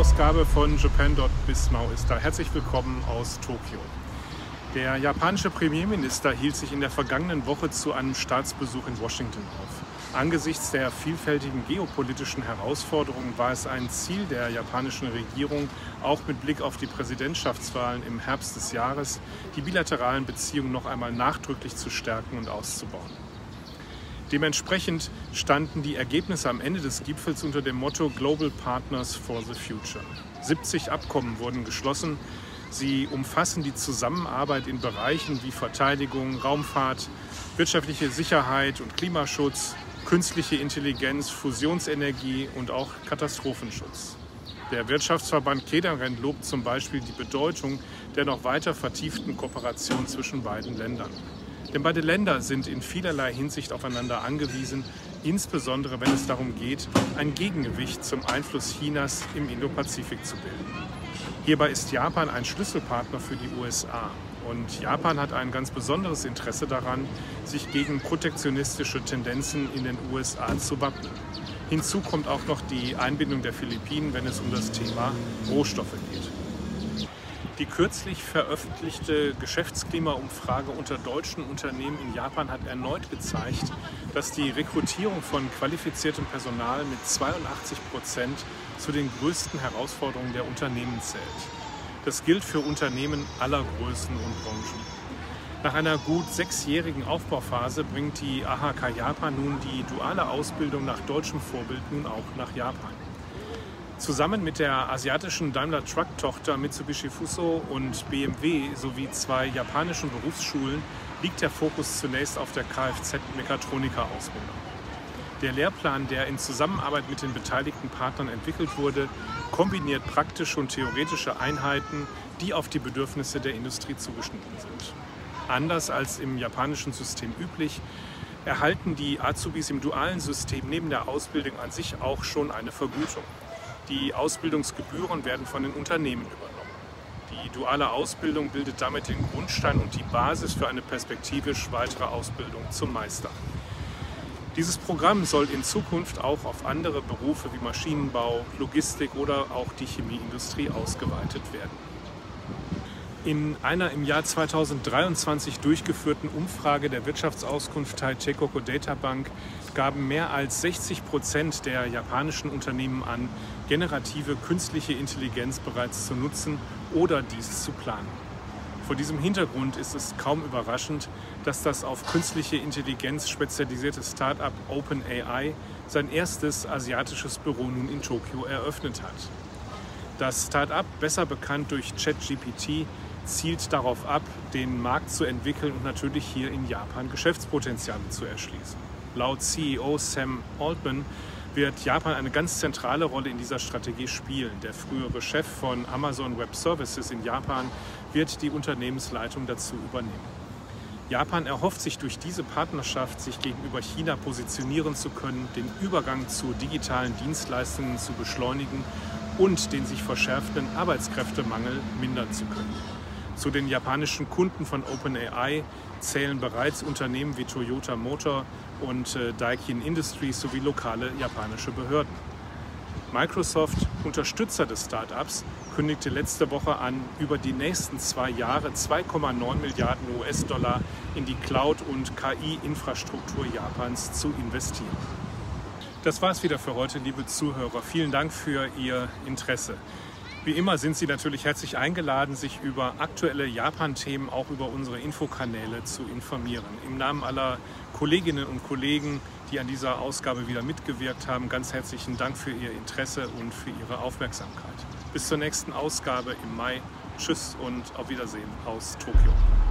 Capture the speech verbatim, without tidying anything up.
Ausgabe von Japan dot Bismau ist da. Herzlich willkommen aus Tokio. Der japanische Premierminister hielt sich in der vergangenen Woche zu einem Staatsbesuch in Washington auf. Angesichts der vielfältigen geopolitischen Herausforderungen war es ein Ziel der japanischen Regierung, auch mit Blick auf die Präsidentschaftswahlen im Herbst des Jahres, die bilateralen Beziehungen noch einmal nachdrücklich zu stärken und auszubauen. Dementsprechend standen die Ergebnisse am Ende des Gipfels unter dem Motto Global Partners for the Future. siebzig Abkommen wurden geschlossen. Sie umfassen die Zusammenarbeit in Bereichen wie Verteidigung, Raumfahrt, wirtschaftliche Sicherheit und Klimaschutz, künstliche Intelligenz, Fusionsenergie und auch Katastrophenschutz. Der Wirtschaftsverband Keidanren lobt zum Beispiel die Bedeutung der noch weiter vertieften Kooperation zwischen beiden Ländern. Denn beide Länder sind in vielerlei Hinsicht aufeinander angewiesen, insbesondere wenn es darum geht, ein Gegengewicht zum Einfluss Chinas im Indopazifik zu bilden. Hierbei ist Japan ein Schlüsselpartner für die U S A. Und Japan hat ein ganz besonderes Interesse daran, sich gegen protektionistische Tendenzen in den U S A zu wappnen. Hinzu kommt auch noch die Einbindung der Philippinen, wenn es um das Thema Rohstoffe geht. Die kürzlich veröffentlichte Geschäftsklimaumfrage unter deutschen Unternehmen in Japan hat erneut gezeigt, dass die Rekrutierung von qualifiziertem Personal mit zweiundachtzig Prozent zu den größten Herausforderungen der Unternehmen zählt. Das gilt für Unternehmen aller Größen und Branchen. Nach einer gut sechsjährigen Aufbauphase bringt die A H K Japan nun die duale Ausbildung nach deutschem Vorbild nun auch nach Japan. Zusammen mit der asiatischen Daimler-Truck-Tochter Mitsubishi Fuso und B M W sowie zwei japanischen Berufsschulen liegt der Fokus zunächst auf der Kfz-Mechatroniker-Ausbildung. Der Lehrplan, der in Zusammenarbeit mit den beteiligten Partnern entwickelt wurde, kombiniert praktische und theoretische Einheiten, die auf die Bedürfnisse der Industrie zugeschnitten sind. Anders als im japanischen System üblich, erhalten die Azubis im dualen System neben der Ausbildung an sich auch schon eine Vergütung. Die Ausbildungsgebühren werden von den Unternehmen übernommen. Die duale Ausbildung bildet damit den Grundstein und die Basis für eine perspektivisch weitere Ausbildung zum Meister. Dieses Programm soll in Zukunft auch auf andere Berufe wie Maschinenbau, Logistik oder auch die Chemieindustrie ausgeweitet werden. In einer im Jahr zweitausenddreiundzwanzig durchgeführten Umfrage der Wirtschaftsauskunft Taitekoku Data Bank gaben mehr als sechzig Prozent der japanischen Unternehmen an, generative künstliche Intelligenz bereits zu nutzen oder dies zu planen. Vor diesem Hintergrund ist es kaum überraschend, dass das auf künstliche Intelligenz spezialisierte Start-up OpenAI sein erstes asiatisches Büro nun in Tokio eröffnet hat. Das Start-up, besser bekannt durch ChatGPT, zielt darauf ab, den Markt zu entwickeln und natürlich hier in Japan Geschäftspotenziale zu erschließen. Laut C E O Sam Altman wird Japan eine ganz zentrale Rolle in dieser Strategie spielen. Der frühere Chef von Amazon Web Services in Japan wird die Unternehmensleitung dazu übernehmen. Japan erhofft sich durch diese Partnerschaft, sich gegenüber China positionieren zu können, den Übergang zu digitalen Dienstleistungen zu beschleunigen und den sich verschärfenden Arbeitskräftemangel mindern zu können. Zu den japanischen Kunden von OpenAI zählen bereits Unternehmen wie Toyota Motor und äh, Daikin Industries sowie lokale japanische Behörden. Microsoft, Unterstützer des Start-ups, kündigte letzte Woche an, über die nächsten zwei Jahre zwei Komma neun Milliarden U S-Dollar in die Cloud- und K I-Infrastruktur Japans zu investieren. Das war's wieder für heute, liebe Zuhörer. Vielen Dank für Ihr Interesse. Wie immer sind Sie natürlich herzlich eingeladen, sich über aktuelle Japan-Themen auch über unsere Infokanäle zu informieren. Im Namen aller Kolleginnen und Kollegen, die an dieser Ausgabe wieder mitgewirkt haben, ganz herzlichen Dank für Ihr Interesse und für Ihre Aufmerksamkeit. Bis zur nächsten Ausgabe im Mai. Tschüss und auf Wiedersehen aus Tokio.